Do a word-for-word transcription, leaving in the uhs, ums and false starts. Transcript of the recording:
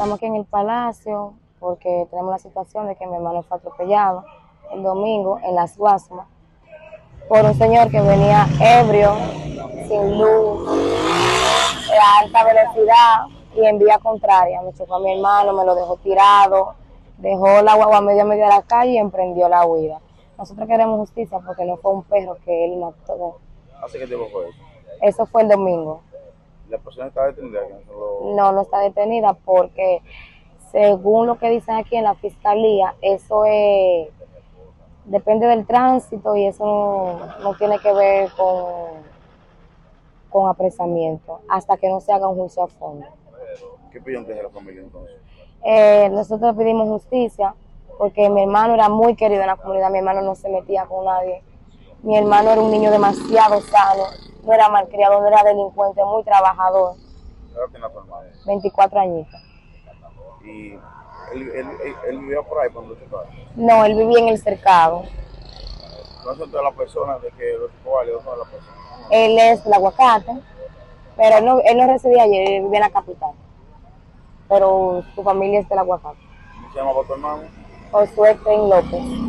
estamos aquí en el Palacio porque tenemos la situación de que mi hermano fue atropellado el domingo en Las Guasmas por un señor que venía ebrio, sin luz, a alta velocidad y en vía contraria. Me chocó a mi hermano, me lo dejó tirado, dejó la guagua medio medio de la calle y emprendió la huida. Nosotros queremos justicia porque no fue un perro que él mató. ¿Hace qué tiempo fue eso? Eso fue el domingo. ¿La persona está detenida? No, lo... No, no está detenida porque según lo que dicen aquí en la fiscalía, eso es, depende del tránsito y eso no, no tiene que ver con, con apresamiento hasta que no se haga un juicio a fondo. ¿Qué pidieron desde la familia entonces? Eh, nosotros pedimos justicia porque mi hermano era muy querido en la comunidad, mi hermano no se metía con nadie, mi hermano era un niño demasiado sano, no era malcriado, no era delincuente, muy trabajador. ¿Qué edad tiene tu hermano? veinticuatro añitos. ¿Y él, él, él, él vivía por ahí cuando te chocaba? No, él vivía en el cercado. ¿No son todas las personas de que lo chocó a todas las personas? Él es del Aguacate, pero él no, él no residía allí, él vivía en la capital. Pero su familia es del Aguacate. ¿Cómo se llama tu hermano? Josué Ten López.